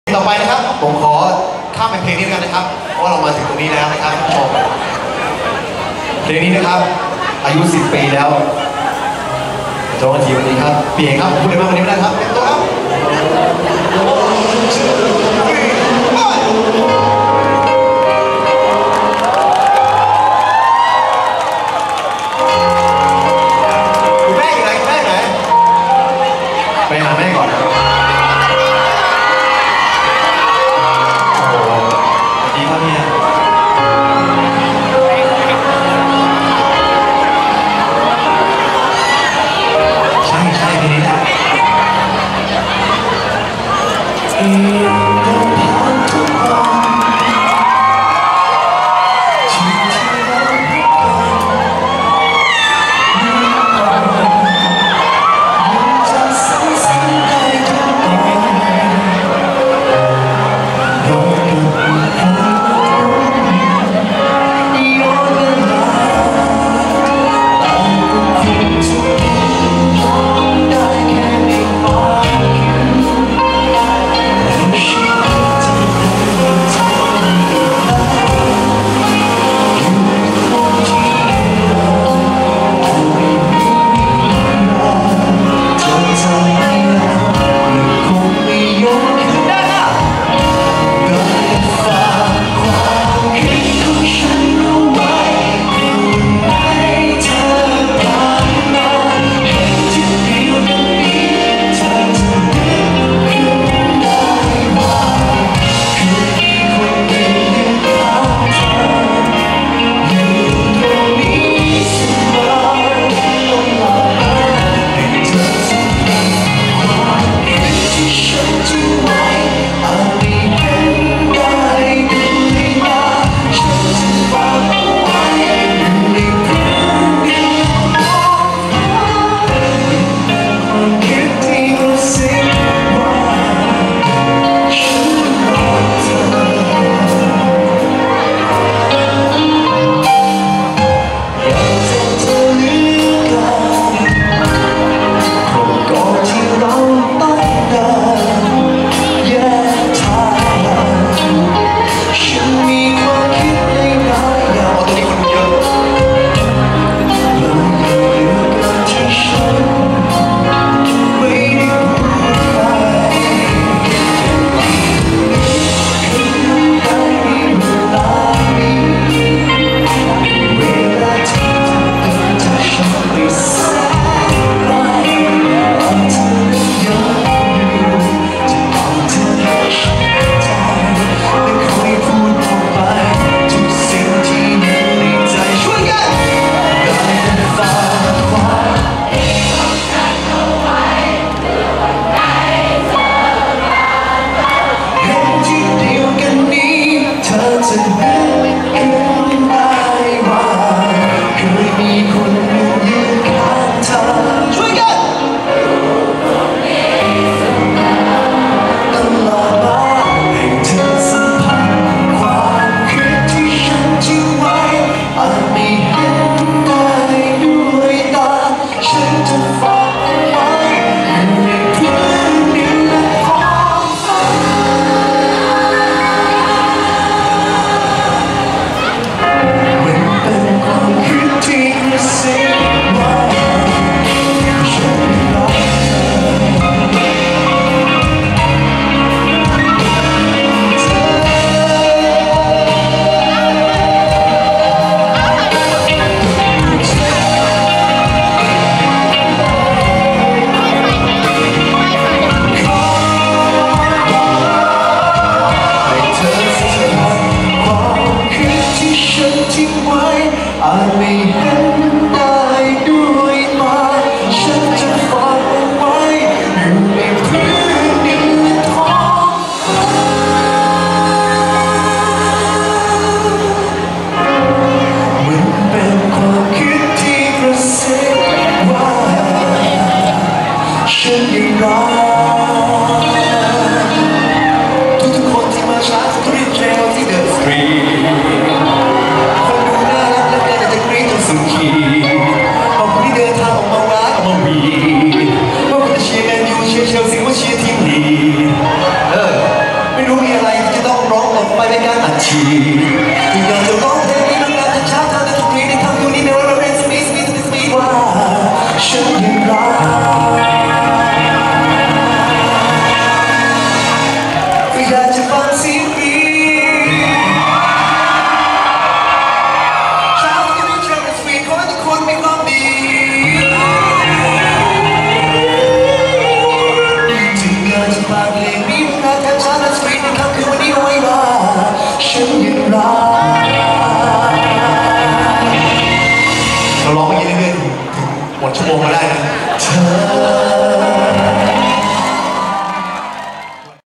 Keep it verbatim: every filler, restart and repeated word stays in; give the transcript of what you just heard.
ต่อไปนะครับผมขอข้ามเป็นเพลงนี้กันนะครับเพราะว่าเรามาถึงตรงนี้แล้วนะครับท่านผู้ชมเพลงนี้นะครับอายุสิบปีแล้วโจนทีวันนี้ครับเปลี่ยนครับพูดอะไรบ้างวันนี้ไม่ได้ครับเต็มตัวครับคุณแม่อยู่ไหนคุณแม่ไหนไปหาแม่ก่อนครับดีครับพี่ใช่ใช่ทีนี้รู้มีอะไรที่จะต้องร้องออกไปเป็นการอัดฉีดอยากจะร้องเพลง